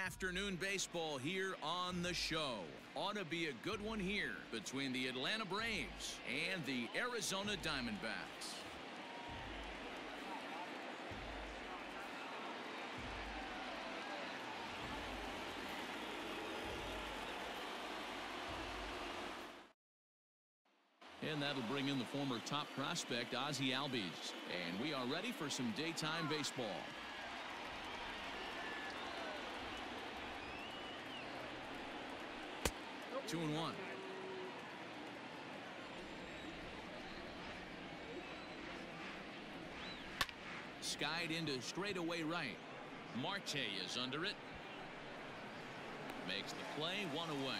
afternoon baseball here on the show. Ought to be a good one here between the Atlanta Braves and the Arizona Diamondbacks. And that'll bring in the former top prospect, Ozzie Albies. And we are ready for some daytime baseball. Two and one. Skied into straightaway right. Marte is under it. Makes the play, one away.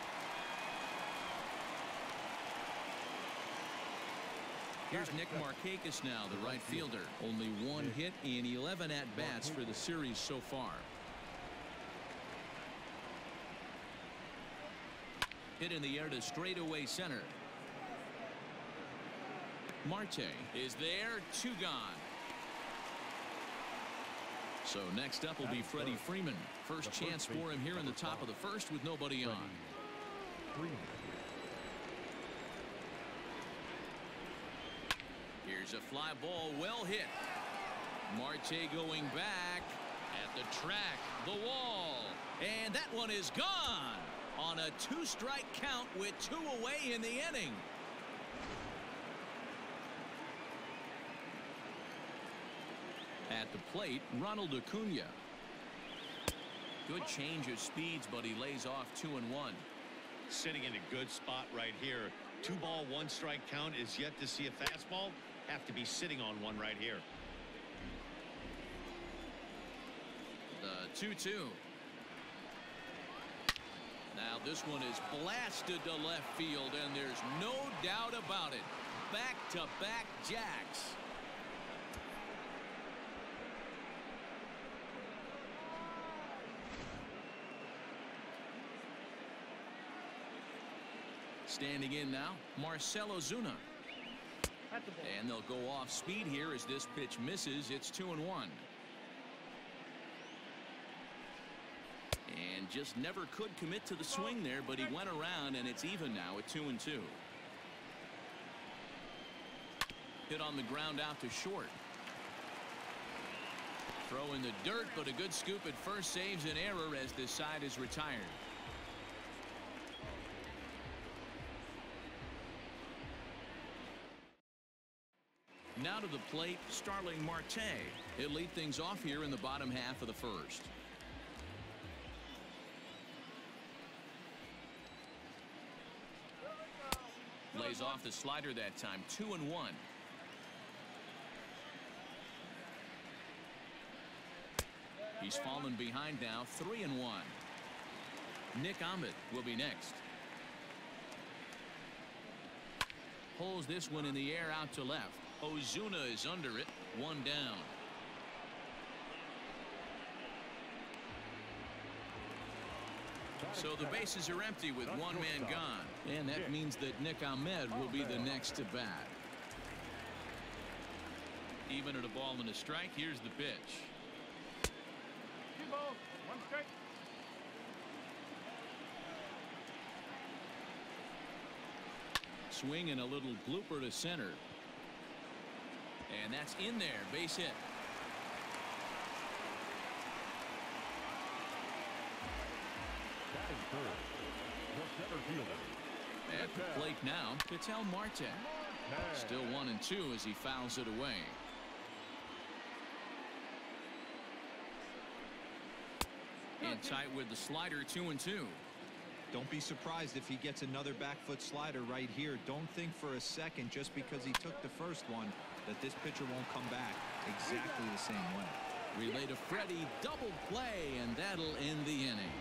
Here's Nick Markakis now, the right fielder. Only one hit in 11 at-bats for the series so far. Hit in the air to straightaway center. Marte is there, two gone. So next up will be Freddie Freeman. First chance for him here in the top of the first with nobody on. Here's a fly ball, well hit. Marte going back at the track, the wall, and that one is gone on a two-strike count with two away in the inning. At the plate, Ronald Acuna. Good change of speeds, but he lays off 2-1. Sitting in a good spot right here. 2-ball, 1-strike count is yet to see a fastball. Have to be sitting on one right here. The 2-2. Now this one is blasted to left field, and there's no doubt about it. Back-to-back jacks. Standing in now, Marcell Ozuna. And they'll go off speed here as this pitch misses. It's 2-1. And just never could commit to the swing there, but he went around, and it's even now at 2-2. Hit on the ground out to short. Throw in the dirt, but a good scoop at first saves an error as this side is retired. Now to the plate, Starling Marte. He'll lead things off here in the bottom half of the first. Lays off the slider that time, 2-1. He's fallen behind now, 3-1. Nick Ahmed will be next. Pulls this one in the air out to left. Ozuna is under it, one down. So the bases are empty with one man gone, and that means that Nick Ahmed will be the next to bat. Even at a ball and a strike, here's the pitch. 2 balls, 1 strike. Swing and a little blooper to center. And that's in there, base hit. At the plate now, Ketel Marte. Still 1-2 as he fouls it away. In tight with the slider, 2-2. Don't be surprised if he gets another back foot slider right here. Don't think for a second, just because he took the first one, that this pitcher won't come back exactly the same way. Relay to Freddie, double play, and that'll end the inning.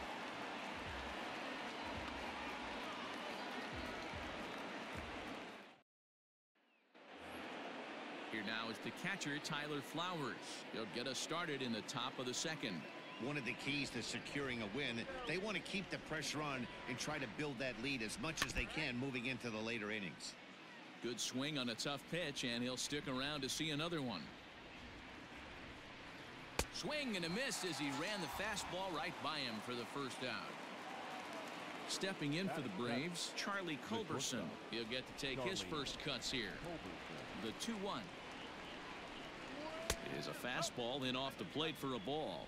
Here now is the catcher, Tyler Flowers. He'll get us started in the top of the second. One of the keys to securing a win, they want to keep the pressure on and try to build that lead as much as they can moving into the later innings. Good swing on a tough pitch, and he'll stick around to see another one. Swing and a miss as he ran the fastball right by him for the first out. Stepping in for the Braves, Charlie Culberson. He'll get to take his first cuts here. The 2-1 is a fastball in off the plate for a ball.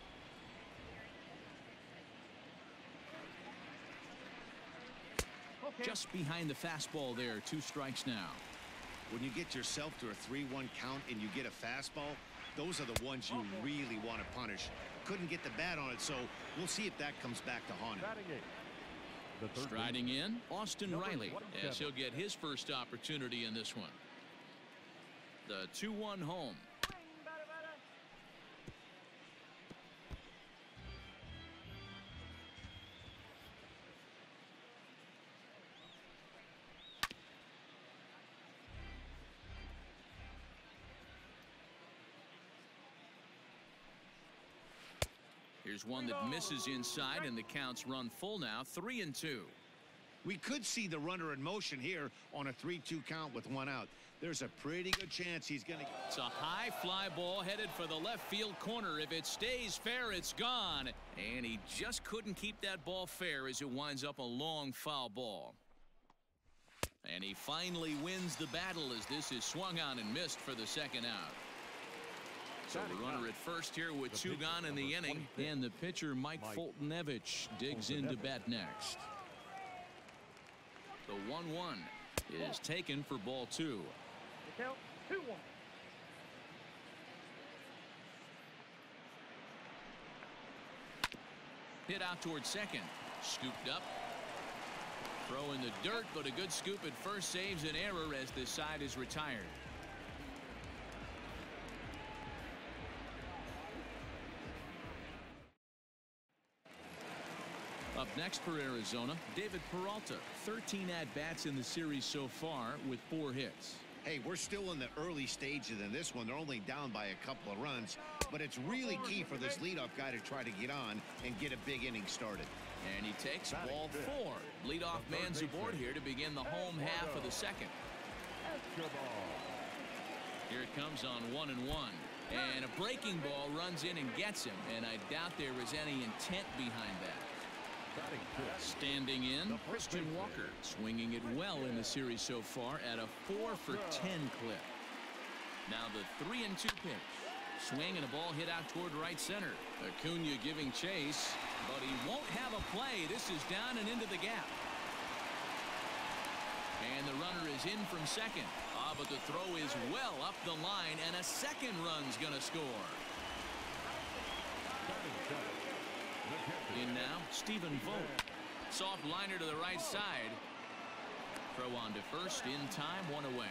Just behind the fastball there. 2 strikes now. When you get yourself to a 3-1 count and you get a fastball, those are the ones you really want to punish. Couldn't get the bat on it, so we'll see if that comes back to haunt him. Striding in, Austin Riley, as he'll get his first opportunity in this one. The 2-1 home. Here's one that misses inside, and the count's run full now. 3-2. We could see the runner in motion here on a 3-2 count with 1 out. There's a pretty good chance he's going to. It's a high fly ball headed for the left field corner. If it stays fair, it's gone. And he just couldn't keep that ball fair as it winds up a long foul ball. And he finally wins the battle as this is swung on and missed for the second out. So the runner at first here with 2 gone in the inning, and the pitcher Mike Foltynewicz digs into bat next. The 1-1 is taken for ball 2. Count 2-1. Hit out towards second. Scooped up. Throw in the dirt, but a good scoop at first saves an error as this side is retired. Up next for Arizona, David Peralta. 13 at-bats in the series so far with 4 hits. Hey, we're still in the early stages in this one. They're only down by a couple of runs, but it's really key for this leadoff guy to try to get on and get a big inning started. And he takes ball 4. Leadoff man's aboard here to begin the home half of the second. Here it comes on 1-1. And a breaking ball runs in and gets him, and I doubt there is any intent behind that. Standing in, Christian Walker, swinging it well in the series so far at a 4-for-10 clip. Now the 3-2 pitch. Swing and a ball hit out toward right center. Acuna giving chase, but he won't have a play. This is down and into the gap. And the runner is in from second. But the throw is well up the line, and a second run's going to score. In now, Stephen Vogt. Soft liner to the right side. Throw on to first in time, 1 away.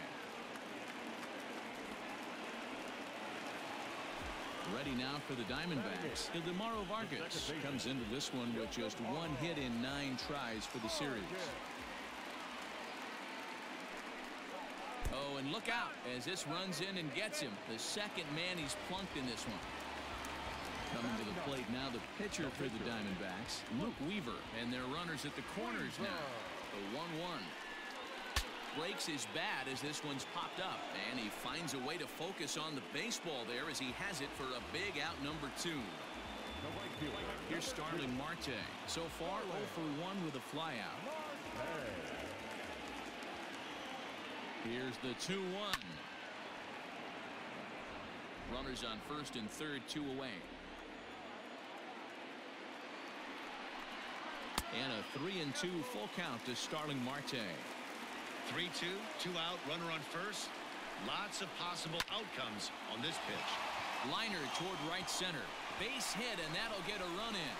Ready now for the Diamondbacks. Ildemaro Vargas comes into this one with just 1 hit in 9 tries for the series. Oh, and look out as this runs in and gets him. The second man he's plunked in this one. Coming to the plate now, the pitcher for the Diamondbacks, Luke Weaver, and their runners at the corners now. The 1-1. Breaks his bat as this one's popped up, and he finds a way to focus on the baseball there as he has it for a big out number 2. Here's Starling Marte. So far, 0 for 1 with a flyout. Here's the 2-1. Runners on first and third, 2 away. And a 3-2 full count to Starling Marte. 3-2, 2 out, runner on first. Lots of possible outcomes on this pitch. Liner toward right center. Base hit, and that'll get a run in.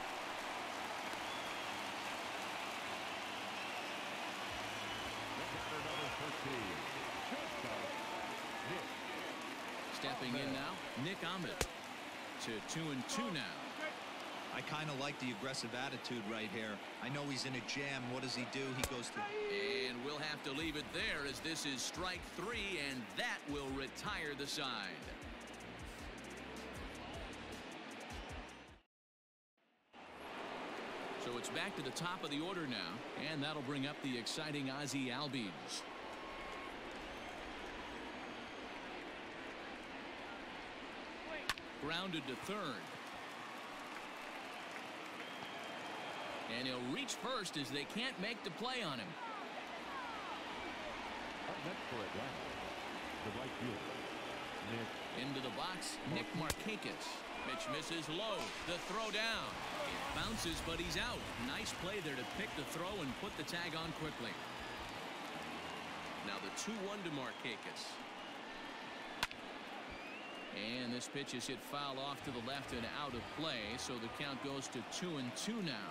Stepping in now, Nick Ahmed to 2-2 now. I kind of like the aggressive attitude right here. I know he's in a jam. What does he do? He goes to... And we'll have to leave it there as this is strike 3, and that will retire the side. So it's back to the top of the order now, and that'll bring up the exciting Ozzie Albies. Grounded to third. And he'll reach first as they can't make the play on him. Up next for Atlanta, the right fielder, Nick. Into the box, Nick Markakis. Pitch misses low. The throw down. It bounces, but he's out. Nice play there to pick the throw and put the tag on quickly. Now the 2-1 to Markakis. And this pitch is hit foul off to the left and out of play, so the count goes to 2-2 now.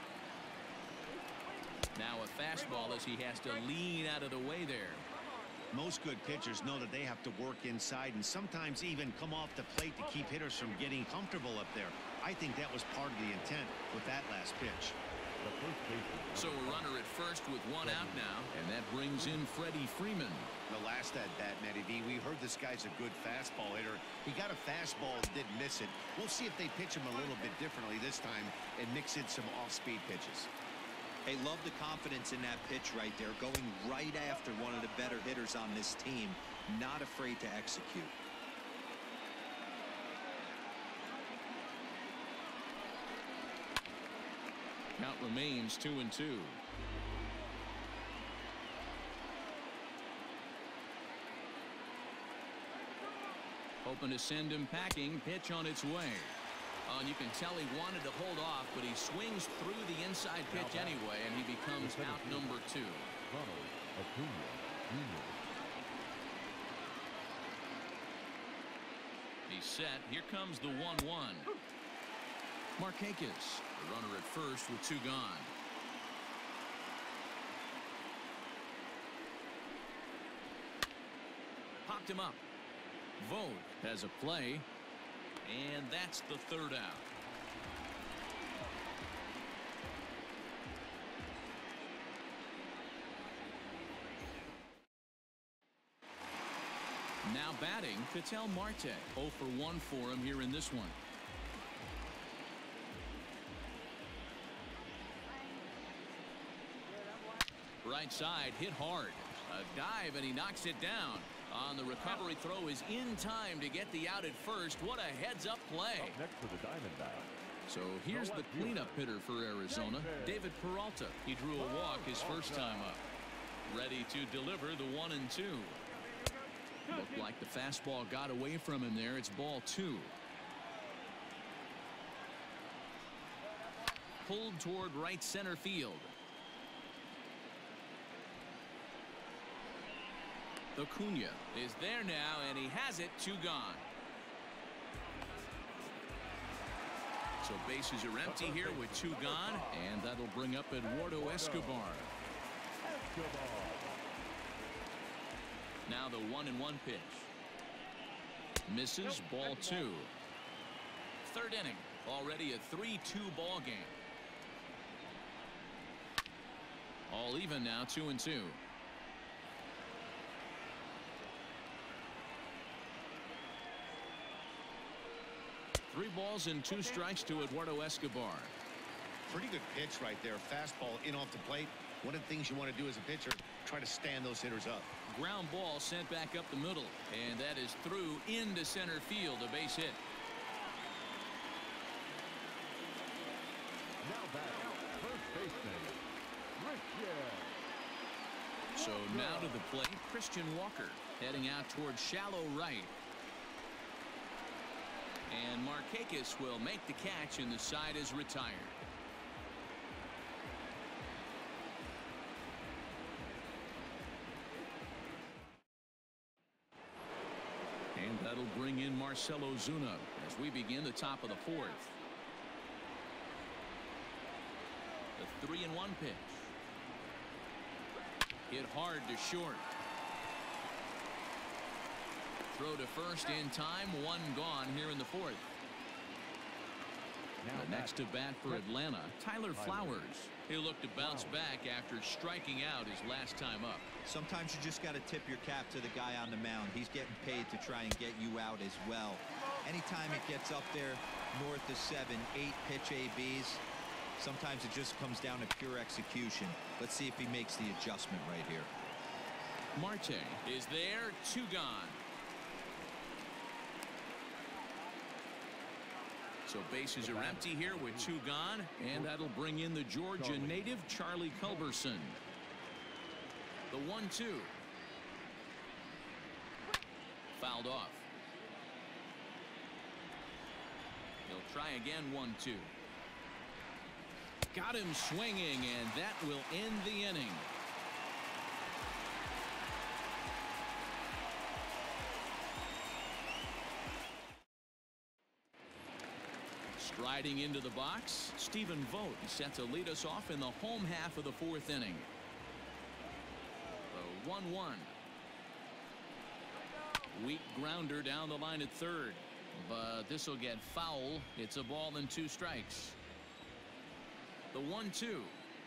Now a fastball as he has to lean out of the way there. Most good pitchers know that they have to work inside and sometimes even come off the plate to keep hitters from getting comfortable up there. I think that was part of the intent with that last pitch. So a runner at first with one out now, and that brings in Freddie Freeman. The last at bat, Matty V, we heard this guy's a good fastball hitter. He got a fastball and didn't miss it. We'll see if they pitch him a little bit differently this time and mix in some off-speed pitches. Hey, love the confidence in that pitch right there, going right after one of the better hitters on this team, not afraid to execute. Count remains 2-2. Hoping to send him packing. Pitch on its way. And you can tell he wanted to hold off, but he swings through the inside pitch anyway, and he becomes out number 2. He's set. Here comes the 1-1. Markakis, the runner at first with 2 gone. Popped him up. Vogt has a play. And that's the 3rd out. Now batting, Ketel Marte. 0 for 1 for him here in this one. Right side hit hard. A dive and he knocks it down. On the recovery throw is in time to get the out at first. What a heads-up play. Up next for the Diamindbacks. So here's the cleanup hitter for Arizona, David Peralta. He drew a walk his first time up. Ready to deliver the 1-2. Looked like the fastball got away from him there. It's ball 2. Pulled toward right center field. Acuna is there now, and he has it. 2 gone. So bases are empty here with 2 gone, and that'll bring up Eduardo Escobar. Now the 1-1 pitch. Misses. Ball 2. 3rd inning. Already a 3-2 ball game. All even now. 2-2. 3 balls and 2 strikes to Eduardo Escobar. Pretty good pitch right there. Fastball in off the plate. One of the things you want to do as a pitcher, try to stand those hitters up. Ground ball sent back up the middle, and that is through into center field. A base hit. Now back, first baseman, Christian. So now to the plate, Christian Walker heading out towards shallow right. And Markakis will make the catch, and the side is retired. And that'll bring in Marcell Ozuna as we begin the top of the 4th. The 3-1 pitch. Hit hard to short. Throw to first in time. 1 gone here in the 4th. The next to bat for Atlanta, Tyler Flowers. He'll look to bounce back after striking out his last time up. Sometimes you just got to tip your cap to the guy on the mound. He's getting paid to try and get you out as well. Anytime it gets up there north of 7, 8 pitch ABs, sometimes it just comes down to pure execution. Let's see if he makes the adjustment right here. Marte is there. 2 gone. So bases are empty here with 2 gone, and that'll bring in the Georgia native Charlie Culberson. The 1-2. Fouled off. He'll try again. 1-2. Got him swinging, and that will end the inning. Striding into the box, Stephen Vogt is set to lead us off in the home half of the 4th inning. The 1-1. Weak grounder down the line at third, but this will get foul. It's a ball and 2 strikes. The 1-2.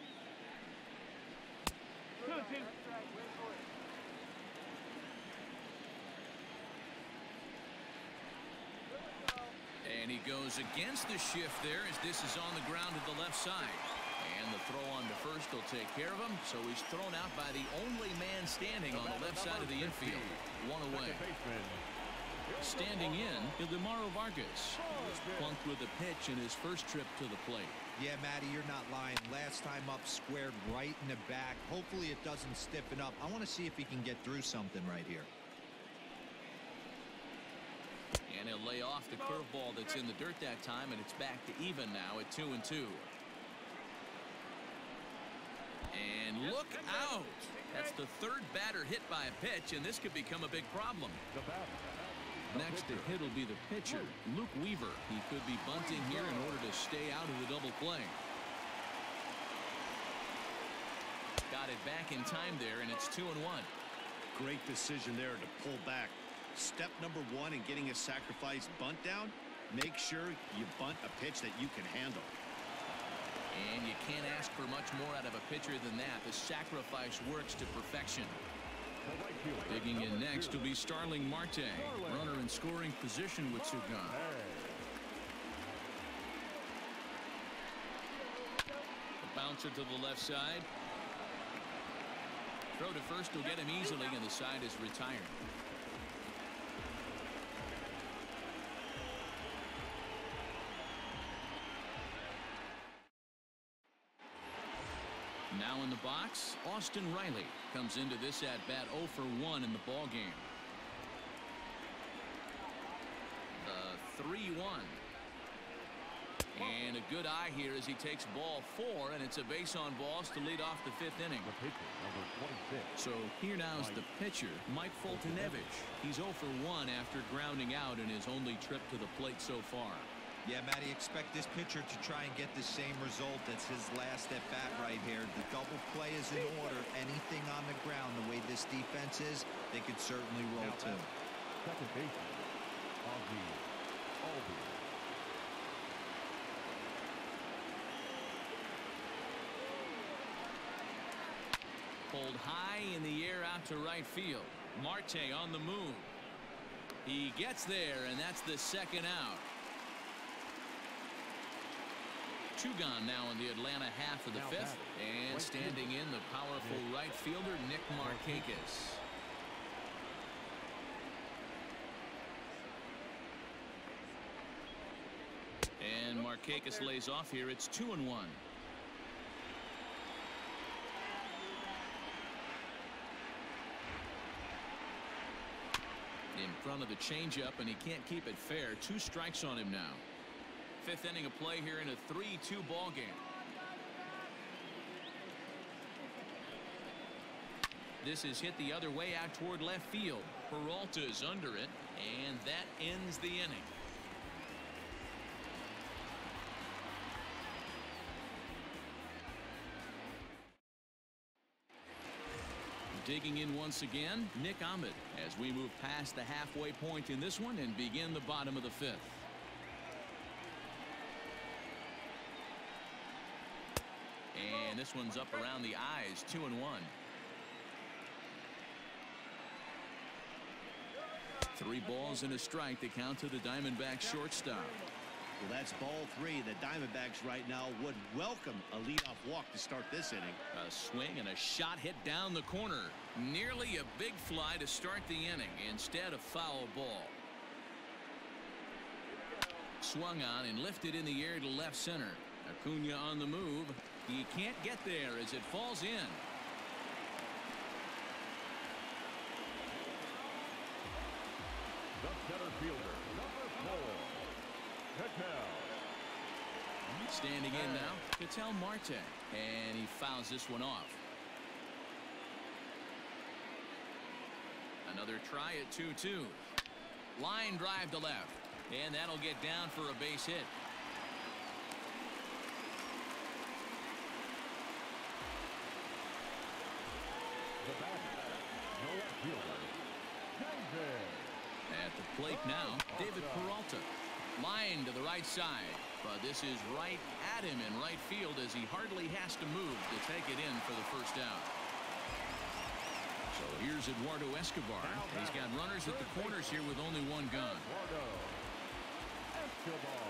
And he goes against the shift there as this is on the ground to the left side. And the throw on to first will take care of him. So he's thrown out by the only man standing on the left side of the infield. 1 away. Standing in, Ildemaro Vargas was plunked with a pitch in his first trip to the plate. Yeah, Matty, you're not lying. Last time up, squared right in the back. Hopefully it doesn't stiffen up. I want to see if he can get through something right here. And he'll lay off the curveball that's in the dirt that time, and it's back to even now at 2-2. And look out! That's the 3rd batter hit by a pitch, and this could become a big problem. Next to hit will be the pitcher, Luke Weaver. He could be bunting here in order to stay out of the double play. Got it back in time there, and it's 2-1. Great decision there to pull back. Step number 1 in getting a sacrifice bunt down, make sure you bunt a pitch that you can handle. And you can't ask for much more out of a pitcher than that. The sacrifice works to perfection. Digging in next will be Starling Marte, runner in scoring position with 2 gone. The bouncer to the left side. Throw to first will get him easily, and the side is retired. Now in the box, Austin Riley comes into this at bat 0 for 1 in the ball game. The 3-1. And a good eye here as he takes ball 4, and it's a base on balls to lead off the 5th inning. So here now is the pitcher, Mike Foltynewicz. He's 0 for 1 after grounding out in his only trip to the plate so far. Yeah, Matty, expect this pitcher to try and get the same result as his last at bat right here. The double play is in order. Anything on the ground, the way this defense is, they could certainly roll too. Second baseman, Albee. Pulled high in the air out to right field. Marte on the move. He gets there, and that's the 2nd out. 2 gone now in the Atlanta half of the 5th. And standing in, the powerful right fielder, Nick Markakis. And Markakis lays off here. It's 2-1. In front of the changeup, and he can't keep it fair. 2 strikes on him now. 5th inning of play here in a 3-2 ball game. This is hit the other way out toward left field. Peralta is under it, and that ends the inning. Digging in once again, Nick Ahmed, as we move past the halfway point in this one and begin the bottom of the 5th. And this one's up around the eyes. 2-1. 3 balls and a strike to count to the Diamondbacks shortstop. Well, that's ball 3. The Diamondbacks right now would welcome a leadoff walk to start this inning. A swing and a shot hit down the corner. Nearly a big fly to start the inning. Instead, a foul ball. Swung on and lifted in the air to left center. Acuna on the move. He can't get there as it falls in. The center fielder, number 4, Ketel. Standing in now, Ketel Marte, and he fouls this one off. Another try at 2-2. Line drive to left, and that'll get down for a base hit. The batter, no left fielder, David. At the plate now, David Peralta. Line to the right side, but this is right at him in right field as he hardly has to move to take it in for the first out. So here's Eduardo Escobar. He's got runners at the corners here with only one gone. Eduardo Escobar.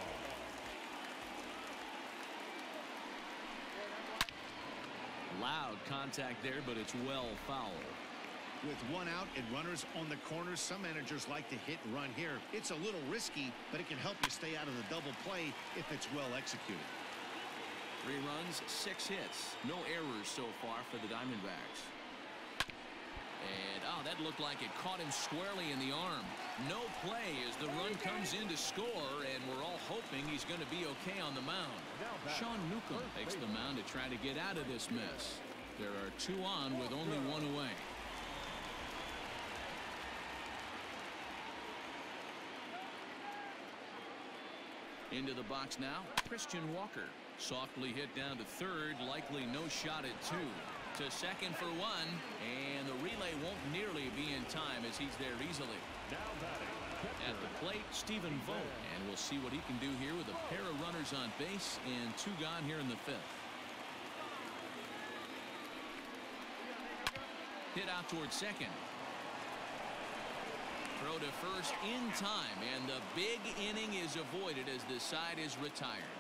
Loud contact there, but it's well foul. With one out and runners on the corners, some managers like to hit and run here. It's a little risky, but it can help you stay out of the double play if it's well executed. 3 runs, 6 hits. No errors so far for the Diamondbacks. And, oh, that looked like it caught him squarely in the arm. No play as the run comes in to score, and we're all hoping he's going to be okay on the mound. Sean Newcomb takes the mound to try to get out of this mess. There are 2 on with only 1 away. Into the box now, Christian Walker. Softly hit down to third, likely no shot at 2. To second for 1, and the relay won't nearly be in time as he's there easily. At the plate, Stephen Vogt, and we'll see what he can do here with a pair of runners on base and 2 gone here in the 5th. Hit out towards second. Throw to first in time, and the big inning is avoided as the side is retired.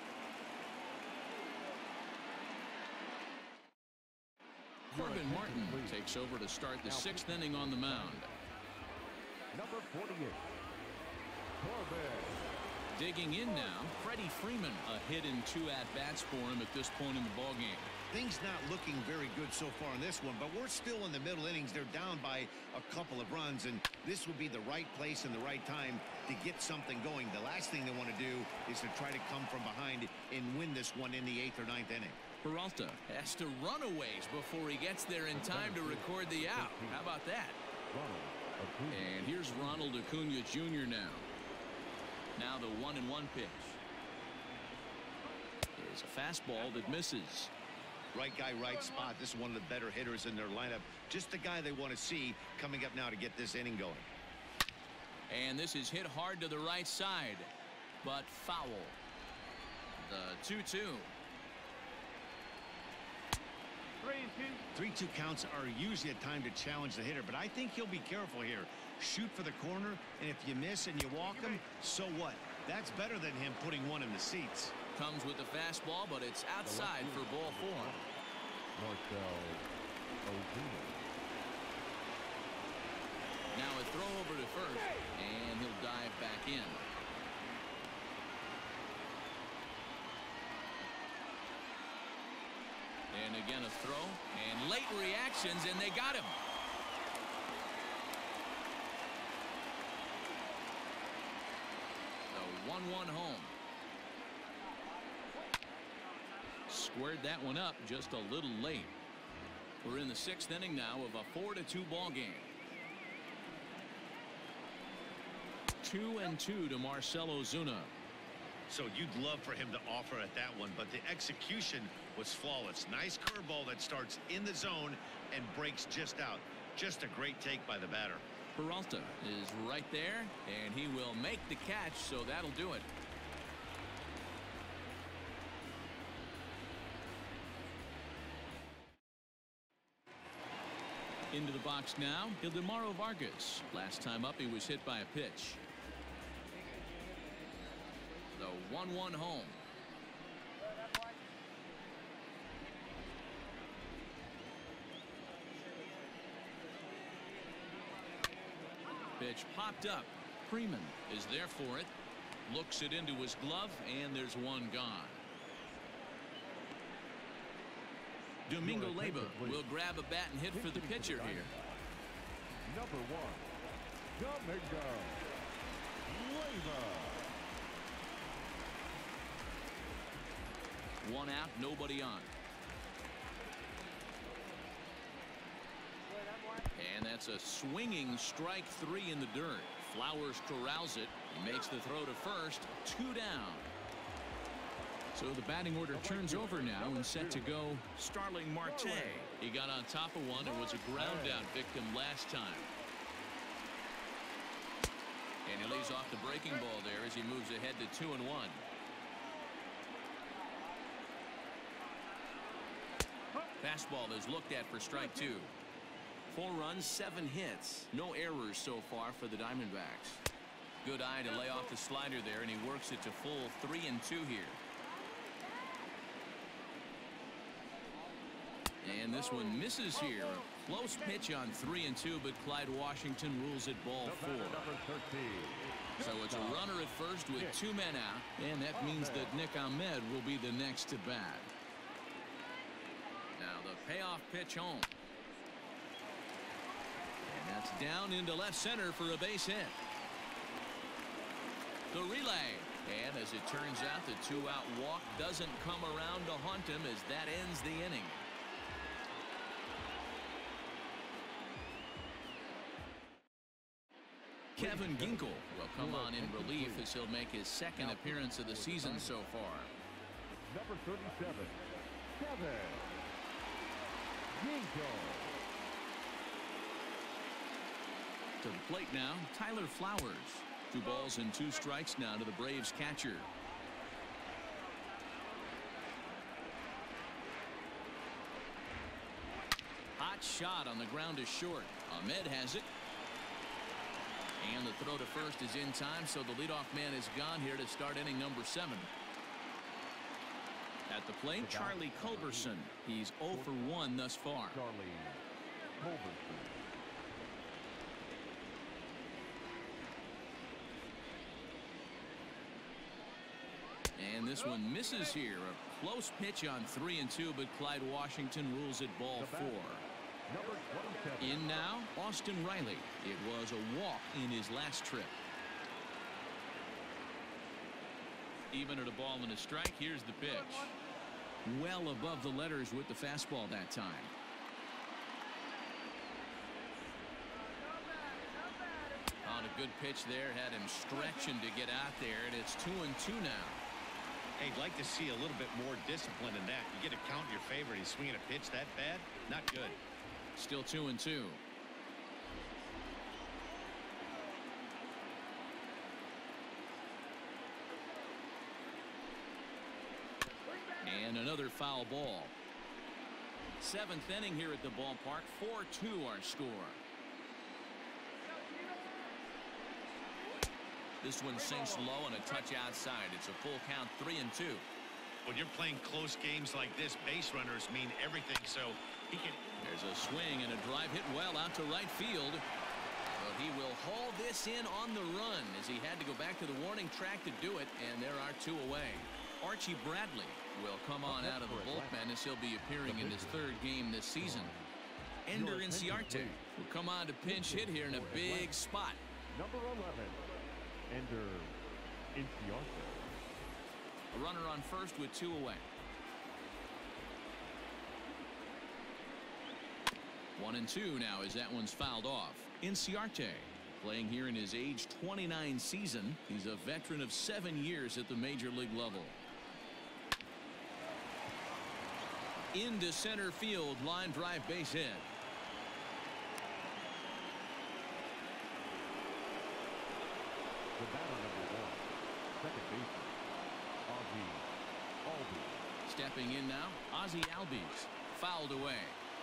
Corbin Martin takes over to start the 6th inning on the mound. Number 48, Corbin. Digging in now, Freddie Freeman. A hit in 2 at-bats for him at this point in the ballgame. Things not looking very good so far in this one, but we're still in the middle innings. They're down by a couple of runs, and this would be the right place and the right time to get something going. The last thing they want to do is to try to come from behind and win this one in the 8th or 9th inning. Peralta has to run a ways before he gets there in time to record the out. How about that? And here's Ronald Acuna Jr. now. Now the 1-1 pitch. There's a fastball that misses. Right guy, right spot. This is one of the better hitters in their lineup. Just the guy they want to see coming up now to get this inning going. And this is hit hard to the right side, but foul. The 2-2. 3-2 counts are usually a time to challenge the hitter, but I think he'll be careful here. Shoot for the corner, and if you miss and you walk him, so what? That's better than him putting one in the seats. Comes with the fastball, but it's outside for ball 4. Now a throw over to first, and he'll dive back in. And again a throw, and late reactions, and they got him. The 1-1 home. Squared that one up just a little late. We're in the 6th inning now of a 4-2 ball game. 2-2 to Marcell Ozuna. So you'd love for him to offer at that one, but the execution was flawless. Nice curveball that starts in the zone and breaks just out. Just a great take by the batter. Peralta is right there, and he will make the catch, so that'll do it. Into the box now, Ildemaro Vargas. Last time up, he was hit by a pitch. The 1-1 home. Pitch popped up. Freeman is there for it. Looks it into his glove, and there's one gone. Domingo Leyva will grab a bat and hit for the pitcher here. Number 1, Domingo Leyva. 1 out, nobody on. And that's a swinging strike 3 in the dirt. Flowers corrals it. He makes the throw to first. 2 down. So the batting order turns over now and set to go Starling Marte. He got on top of one and was a ground out victim last time. And he leaves off the breaking ball there as he moves ahead to 2-1. Fastball is looked at for strike 2. 4 runs, 7 hits. No errors so far for the Diamondbacks. Good eye to lay off the slider there, and he works it to full 3-2 here. And this one misses here. A close pitch on 3-2, but Clyde Washington rules it ball 4. So it's a runner at first with 2 men out, and that means that Nick Ahmed will be the next to bat. Now the payoff pitch home. And that's down into left center for a base hit. The relay. And as it turns out, the 2-out walk doesn't come around to haunt him as that ends the inning. Kevin Ginkel will come on in relief as he'll make his 2nd appearance of the season so far. Number 37, Kevin Ginkel. To the plate now, Tyler Flowers. 2 balls and 2 strikes now to the Braves catcher. Hot shot on the ground is short. Ahmed has it. And the throw to first is in time, so the leadoff man is gone here to start inning number 7. At the plate, Charlie Culberson. He's 0 for 1 thus far. Charlie Culberson. And this one misses here. A close pitch on 3-2, but Clyde Washington rules it ball 4. Number 27. In now, Austin Riley. It was a walk in his last trip. Even at a ball and a strike, here's the pitch. Well above the letters with the fastball that time. On a good pitch there, had him stretching to get out there, and it's 2-2 now. Hey, I'd like to see a little bit more discipline in that. You get a count in your favor, and he's swinging a pitch that bad? Not good. Still 2-2. And another foul ball. 7th inning here at the ballpark. 4-2 our score. This one sinks low and a touch outside. It's a full count, 3-2. When you're playing close games like this, base runners mean everything, so he can... There's a swing and a drive hit well out to right field. But he will haul this in on the run as he had to go back to the warning track to do it, and there are 2 away. Archie Bradley will come on out of the bullpen as he'll be appearing in his 3rd game this season. Ender Inciarte will come on to pinch hit here in a big spot. Number 11, Ender Inciarte. A runner on first with 2 away. 1-2 now as that one's fouled off. Inciarte playing here in his age 29 season. He's a veteran of 7 years at the major league level. Into center field, line drive base hit. The batter number 1, second baseman, Ozzie Albies. Stepping in now, Ozzie Albies. Fouled away.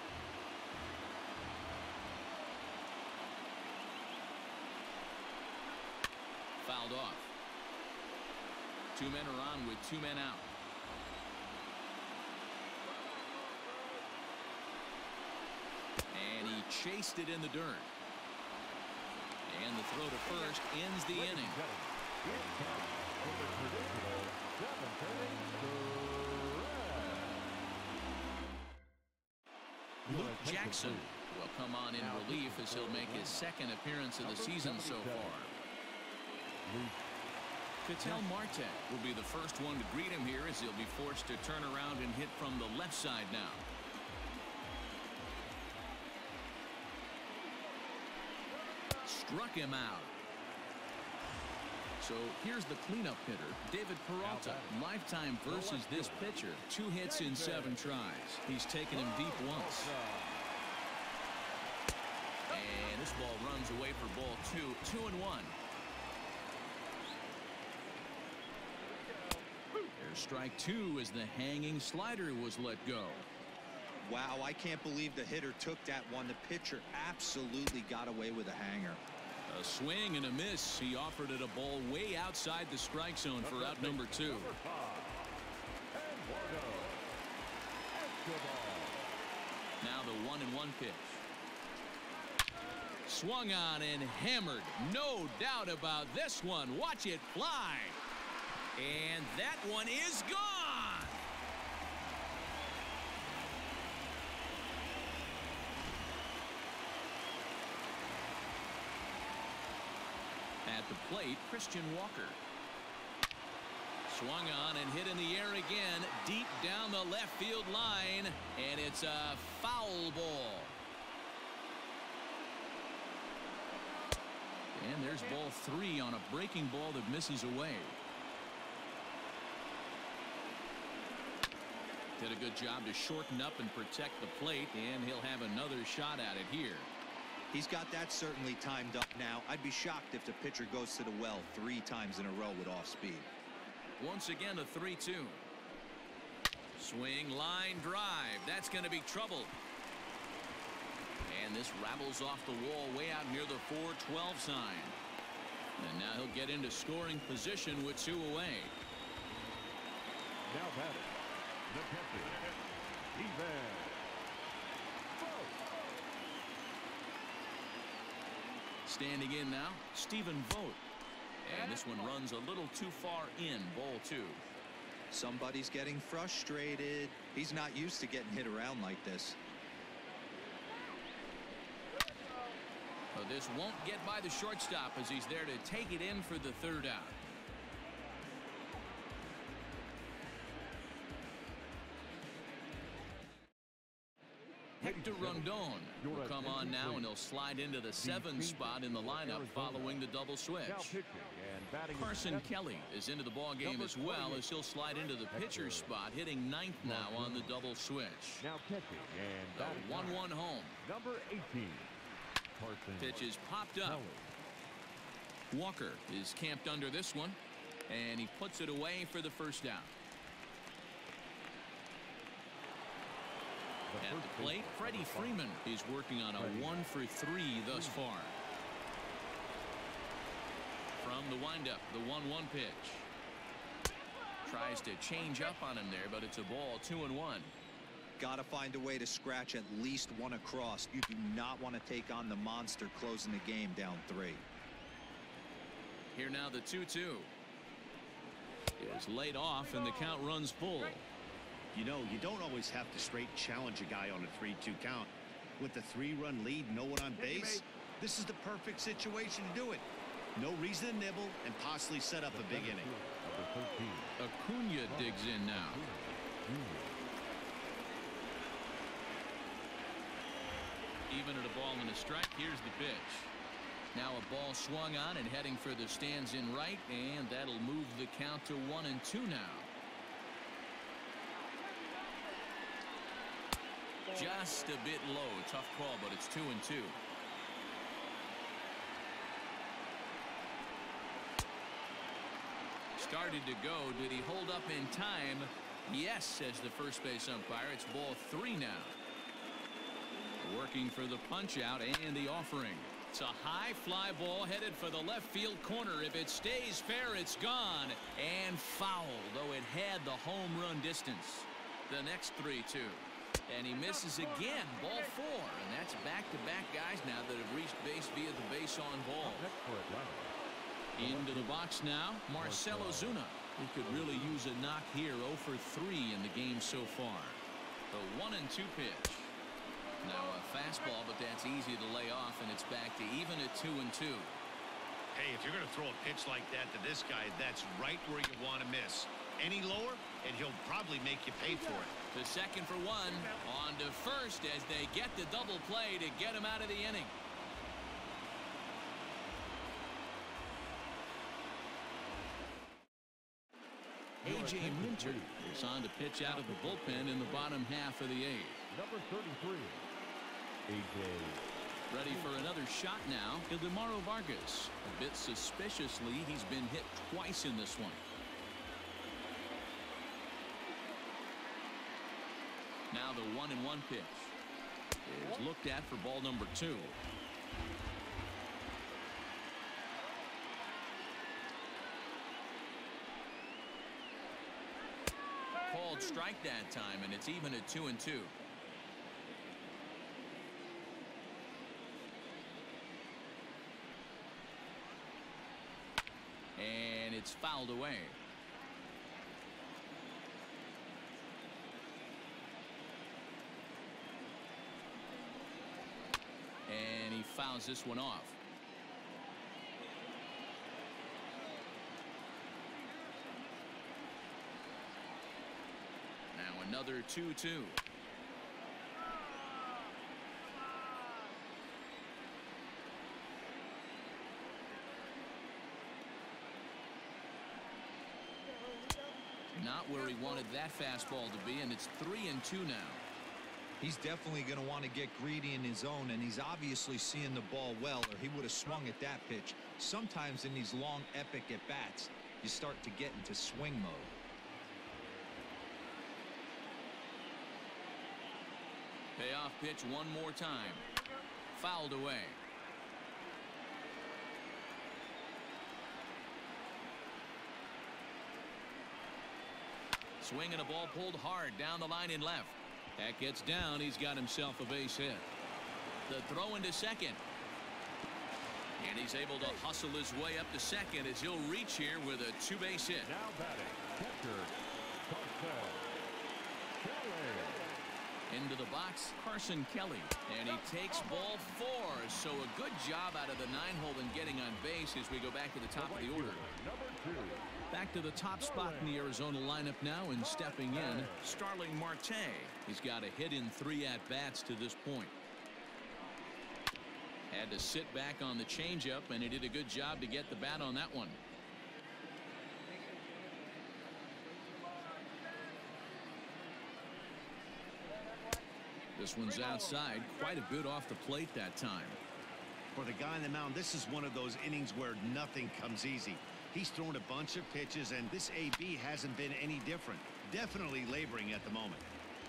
Fouled off. 2 men are on with 2 men out. And he chased it in the dirt. And the throw to first ends the inning. It's time for the traditional 7th inning stretch. Luke Jackson will come on in relief as he'll make his second appearance of the season so far. Ketel Marte will be the first one to greet him here as he'll be forced to turn around and hit from the left side now. Struck him out. So here's the cleanup hitter, David Peralta. Lifetime versus this pitcher. 2 hits in 7 tries. He's taken him deep once. And this ball runs away for ball 2. 2-1. There's strike 2 as the hanging slider was let go. Wow, I can't believe the hitter took that one. The pitcher absolutely got away with a hanger. A swing and a miss. He offered it a ball way outside the strike zone for out number 2. Now the 1-1 pitch. Swung on and hammered. No doubt about this one. Watch it fly. And that one is gone. At the plate, Christian Walker. Swung on and hit in the air again, deep down the left field line, and it's a foul ball. And there's ball 3 on a breaking ball that misses away. Did a good job to shorten up and protect the plate, and he'll have another shot at it here. He's got that certainly timed up now. I'd be shocked if the pitcher goes to the well 3 times in a row with off speed. Once again, a 3-2. Swing, line drive. That's going to be trouble. And this rabbles off the wall way out near the 4-12 sign. And now he'll get into scoring position with 2 away. Now batting, the catcher, Ivan. Standing in now, Stephen Vogt. And this one runs a little too far in, ball 2. Somebody's getting frustrated. He's not used to getting hit around like this. But this won't get by the shortstop as he's there to take it in for the 3rd out. Hector Rondon will come on now, and he'll slide into the 7th spot in the lineup following the double switch. Carson Kelly is into the ball game as well, as he'll slide into the pitcher's spot, hitting 9th now on the double switch. Now catching and the 1-1 home. Number 18. Pitch is popped up. Walker is camped under this one, and he puts it away for the 1st out. At the plate, Freddie Freeman is working on a 1-for-3 thus far. From the windup, the 1-1 pitch. Tries to change up on him there, but it's a ball. 2-1. Got to find a way to scratch at least one across. You do not want to take on the monster closing the game down 3. Here now the 2-2 is laid off, and the count runs full. You know, you don't always have to straight challenge a guy on a 3-2 count. With the 3-run lead, no one on base, this is the perfect situation to do it. No reason to nibble and possibly set up a big inning. Acuna digs in now. Even at a ball and a strike, here's the pitch. Now a ball swung on and heading for the stands in right, and that'll move the count to 1-2 now. Just a bit low. Tough call, but it's 2-2. Started to go. Did he hold up in time? Yes, says the first base umpire. It's ball 3 now. Working for the punch out and the offering. It's a high fly ball headed for the left field corner. If it stays fair, it's gone. And foul, though it had the home run distance. The next 3-2. And he misses again, ball 4. And that's back-to-back guys now that have reached base via the base on ball. Into the box now, Marcell Ozuna. He could really use a knock here. 0 for 3 in the game so far. The 1-2 pitch. Now a fastball, but that's easy to lay off, and it's back to even at 2-2. Hey, if you're going to throw a pitch like that to this guy, that's right where you want to miss. Any lower, and he'll probably make you pay for it. The second for one. On to first as they get the double play to get him out of the inning. A.J. Minter is on to pitch out of the bullpen in the bottom half of the 8th. Number 33, A.J. Ready for another shot now. Ildemaro Vargas. A bit suspiciously, he's been hit twice in this one. Now the 1-1 pitch is looked at for ball number 2. Called strike that time, and it's even at 2-2. And it's fouled away. And he fouls this one off. Now another 2-2. Not where he wanted that fastball to be, and it's 3-2 now. He's definitely going to want to get greedy in his zone, and he's obviously seeing the ball well, or he would have swung at that pitch. Sometimes in these long, epic at-bats, you start to get into swing mode. Payoff pitch one more time. Fouled away. Swinging a ball pulled hard down the line in left. That gets down. He's got himself a base hit. The throw into second. And he's able to hustle his way up to second as he'll reach here with a 2-base hit. Now batting, catcher, Carson Kelly. Into the box, Carson Kelly. And he takes ball 4. So a good job out of the 9-hole in getting on base as we go back to the top of the order. Number 2. Back to the top spot in the Arizona lineup now, and stepping in, Starling Marte. He's got a hit in 3 at-bats to this point. Had to sit back on the changeup, and he did a good job to get the bat on that one. This one's outside, quite a bit off the plate that time. For the guy on the mound, this is one of those innings where nothing comes easy. He's thrown a bunch of pitches, and this AB hasn't been any different. Definitely laboring at the moment.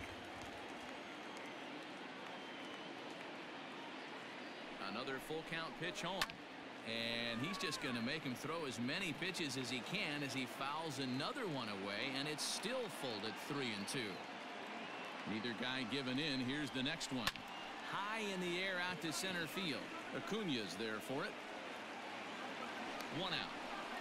Another full count pitch home. And he's just going to make him throw as many pitches as he can as he fouls another one away, and it's still full at 3-2. Neither guy giving in. Here's the next one. High in the air out to center field. Acuña's there for it. 1 out.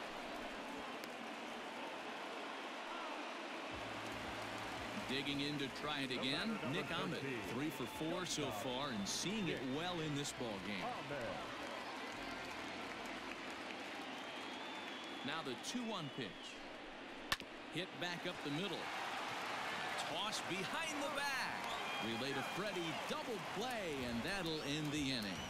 Digging in to try it again, Nick Ahmed. 3 for 4 so far and seeing it well in this ball game. Now the 2-1 pitch. Hit back up the middle. Toss behind the back. Relay to Freddie, double play, and that'll end the inning.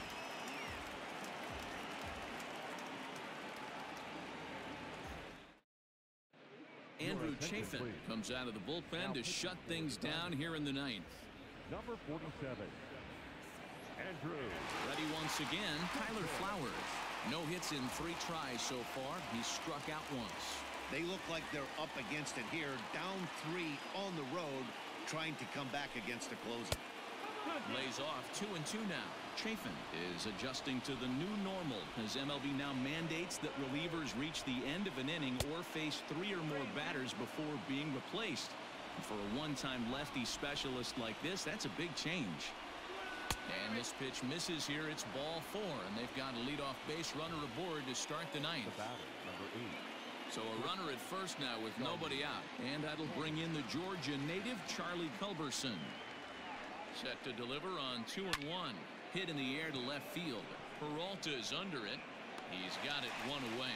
Andrew Chafin comes out of the bullpen to shut things down here in the 9th. Number 47, Andrew. Ready once again, Tyler Flowers. No hits in 3 tries so far. He's struck out once. They look like they're up against it here. Down 3 on the road, trying to come back against a closer. Lays off 2-2 now. Chafin is adjusting to the new normal as MLB now mandates that relievers reach the end of an inning or face 3 or more batters before being replaced. And for a one-time lefty specialist like this, that's a big change. And this pitch misses here. It's ball 4, and they've got a leadoff base runner aboard to start the ninth. The batter, number 8. So a runner at first now with nobody out. And that'll bring in the Georgia native, Charlie Culberson. Set to deliver on 2-1. Hit in the air to left field. Peralta's under it. He's got it 1 away.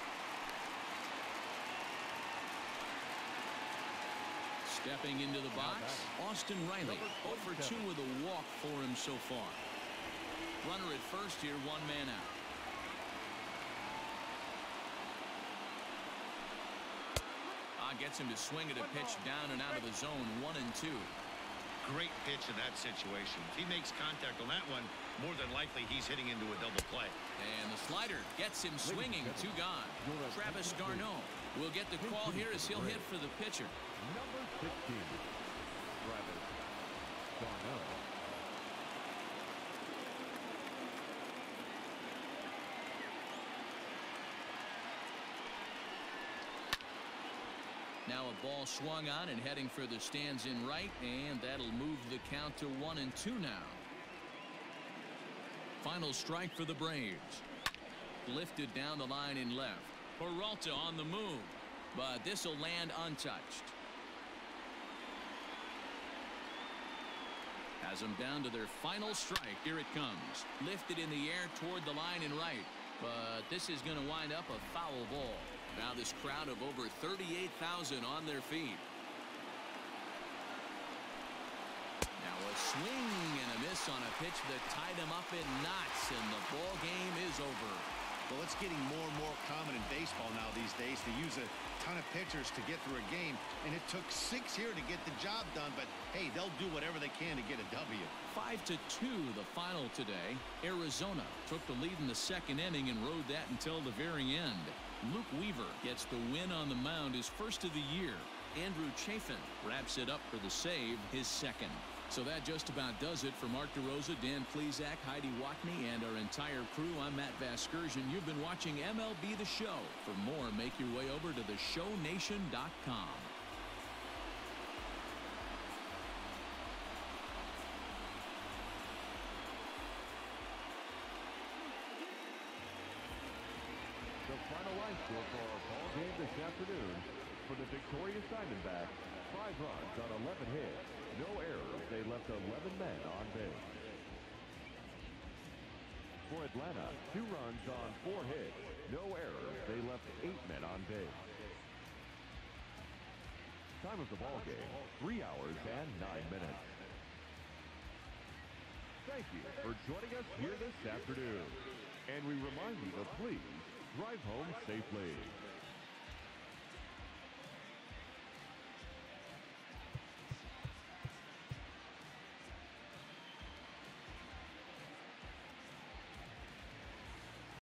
Stepping into the box, Austin Riley. 0 for 2 with a walk for him so far. Runner at first here, 1 man out. Gets him to swing at a pitch down and out of the zone. 1-2. Great pitch in that situation. If he makes contact on that one, more than likely he's hitting into a double play. And the slider gets him swinging. 2 gone. Travis d'Arnaud will get the call here as he'll hit for the pitcher. Number 15, Travis d'Arnaud. Now a ball swung on and heading for the stands in right, and that'll move the count to 1-2 now. Final strike for the Braves. Lifted down the line in left. Peralta on the move, but this will land untouched. Has them down to their final strike. Here it comes. Lifted in the air toward the line in right, but this is going to wind up a foul ball. Now this crowd of over 38,000 on their feet. Now a swing and a miss on a pitch that tied him up in knots, and the ball game is over. Well, it's getting more and more common in baseball now these days to use a ton of pitchers to get through a game, and it took 6 here to get the job done, but hey, they'll do whatever they can to get a W. 5-2 the final today. Arizona took the lead in the 2nd inning and rode that until the very end. Luke Weaver gets the win on the mound, his first of the year. Andrew Chafin wraps it up for the save, his 2nd. So that just about does it for Mark DeRosa, Dan Plesac, Heidi Watney, and our entire crew. I'm Matt Vasgersian. You've been watching MLB The Show. For more, make your way over to theshownation.com. The final line score for our ball game this afternoon. For the victorious Diamondbacks, 5 runs on 11 hits. No errors. They left 11 men on base. For Atlanta, 2 runs on 4 hits. No errors. They left 8 men on base. Time of the ball game, 3 hours and 9 minutes. Thank you for joining us here this afternoon. And we remind you to please drive home safely.